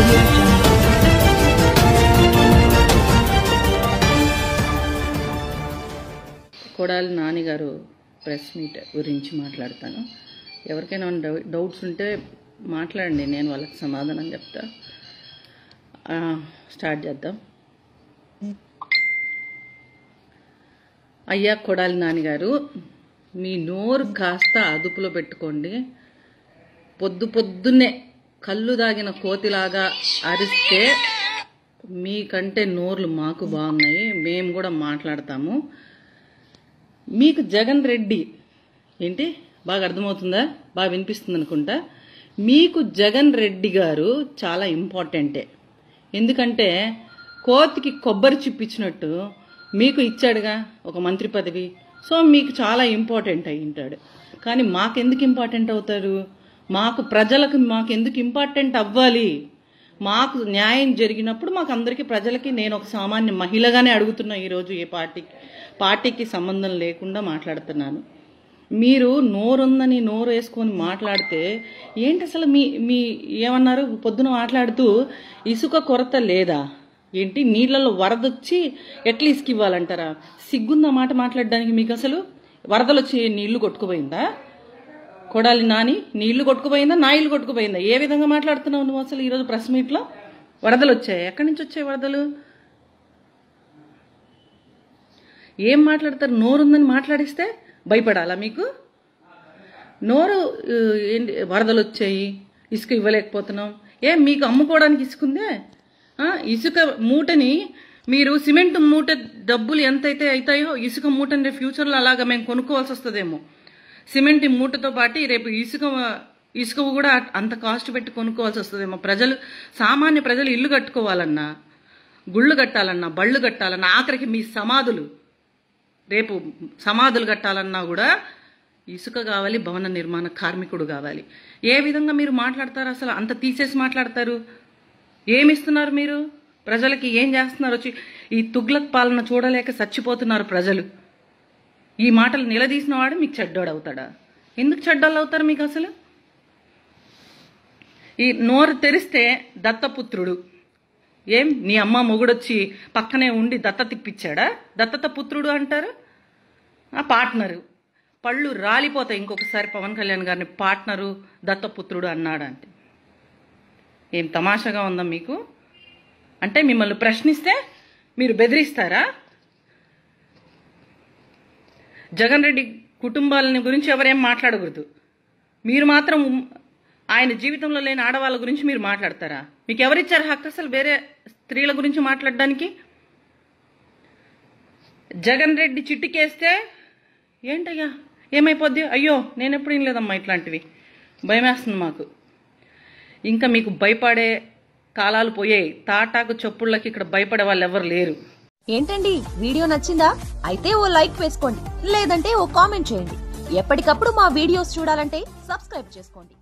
కొడాలి నాని గారు press meet గురించి మాట్లాడతాను. ఎవరికైనా డౌట్స్ ఉంటే మాట్లాడండి, నేను వాళ్ళకి సమాధానం చెప్తా. స్టార్ట్ చేద్దాం. అయ్యా కొడాలి నాని గారు, మీ నోరు కాస్త అదుపులో పెట్టుకోండి. పొద్దున్నే కళ్ళు దాగిన కోతిలాగా అరిస్తే మీకంటే నోర్లు మాకు బాగున్నాయి, మేము కూడా మాట్లాడతాము. మీకు జగన్ రెడ్డి ఏంటి బాగా అర్థమవుతుందా, బాగా వినిపిస్తుంది అనుకుంటా. మీకు జగన్ రెడ్డి గారు చాలా ఇంపార్టెంటే. ఎందుకంటే కోతికి కొబ్బరి చిప్పిచ్చినట్టు మీకు ఇచ్చాడుగా ఒక మంత్రి పదవి. సో మీకు చాలా ఇంపార్టెంట్ అయి ఉంటాడు. కానీ మాకెందుకు ఇంపార్టెంట్ అవుతారు? మాకెందుకు ఇంపార్టెంట్ అవ్వాలి? మాకు న్యాయం జరిగినప్పుడు మాకు అందరికీ ప్రజలకి, నేను ఒక సామాన్య మహిళగానే అడుగుతున్నా. ఈరోజు ఏ పార్టీకి సంబంధం లేకుండా మాట్లాడుతున్నాను. మీరు నోరుందని నోరు వేసుకొని మాట్లాడితే ఏంటి అసలు? మీ ఏమన్నారు పొద్దున మాట్లాడుతూ? ఇసుక కొరత లేదా ఏంటి? నీళ్లలో వరదొచ్చి ఎట్లా ఇసుక ఇవ్వాలంటారా? సిగ్గుందా మాట మాట్లాడడానికి మీకు? అసలు వరదలు వచ్చి నీళ్లు కొట్టుకుపోయిందా? కొడాలి నాని, నీ ఇల్లు కొట్టుకుపోయిందా, నా ఇల్లు కొట్టుకుపోయిందా? ఏ విధంగా మాట్లాడుతున్నావు నువ్వు అసలు? ఈరోజు ప్రెస్ మీట్లో వరదలు వచ్చాయి. ఎక్కడి నుంచి వచ్చాయి వరదలు? ఏం మాట్లాడతారు? నోరుందని మాట్లాడిస్తే భయపడాలా మీకు? నోరు ఏంటి? వరదలు వచ్చాయి, ఇసుక ఇవ్వలేకపోతున్నాం. ఏం మీకు అమ్ముకోవడానికి ఇసుకుందే? ఇసుక మూటని మీరు సిమెంట్ మూట డబ్బులు ఎంతైతే అవుతాయో ఇసుక మూటని రేపు ఫ్యూచర్లో అలాగా మేము కొనుక్కోవాల్సి వస్తుందేమో. సిమెంట్ మూటతో పాటు రేపు ఇసుక కూడా అంత కాస్ట్ పెట్టి కొనుక్కోవాల్సి వస్తుందేమో. సామాన్య ప్రజలు ఇల్లు కట్టుకోవాలన్నా, గుళ్ళు కట్టాలన్నా, బళ్ళు కట్టాలన్నా, ఆఖరికి మీ సమాధులు, రేపు సమాధులు కట్టాలన్నా కూడా ఇసుక కావాలి, భవన నిర్మాణ కార్మికుడు కావాలి. ఏ విధంగా మీరు మాట్లాడతారు? అసలు అంత తీసేసి మాట్లాడతారు. ఏమిస్తున్నారు మీరు ప్రజలకి? ఏం చేస్తున్నారు? వచ్చి ఈ తుగ్లక్ పాలన చూడలేక చచ్చిపోతున్నారు ప్రజలు. ఈ మాటలు నిలదీసిన వాడు మీకు చెడ్డోడు అవుతాడా? ఎందుకు చెడ్డోళ్ళు అవుతారు మీకు అసలు? ఈ నోరు తెరిస్తే దత్తపుత్రుడు. ఏం నీ అమ్మ మొగుడొచ్చి పక్కనే ఉండి దత్తత ఇప్పించాడా? దత్తత పుత్రుడు అంటారు. పార్ట్నరు. పళ్ళు రాలిపోతాయి ఇంకొకసారి పవన్ కళ్యాణ్ గారిని పార్ట్నరు, దత్తపుత్రుడు అన్నాడంటే. ఏం తమాషాగా ఉందా మీకు? అంటే మిమ్మల్ని ప్రశ్నిస్తే మీరు బెదిరిస్తారా? జగన్ రెడ్డి కుటుంబాలని గురించి ఎవరేం మాట్లాడకూడదు. మీరు మాత్రం ఆయన జీవితంలో లేని ఆడవాళ్ళ గురించి మీరు మాట్లాడతారా? మీకు ఎవరిచ్చారు హక్కు అసలు వేరే స్త్రీల గురించి మాట్లాడడానికి? జగన్ రెడ్డి చిట్టుకేస్తే ఏంటయ్యా ఏమైపోద్ది? అయ్యో నేను ఎప్పుడు వినలేదమ్మా ఇట్లాంటివి. భయమేస్తుంది మాకు. ఇంకా మీకు భయపడే కాలాలు పోయాయి. తాటాకు చప్పుళ్ళకి ఇక్కడ భయపడే వాళ్ళు ఎవరు లేరు. ఏంటండి వీడియో నచ్చిందా? అయితే ఓ లైక్ వేసుకోండి, లేదంటే ఓ కామెంట్ చేయండి. ఎప్పటికప్పుడు మా వీడియోస్ చూడాలంటే సబ్స్క్రైబ్ చేసుకోండి.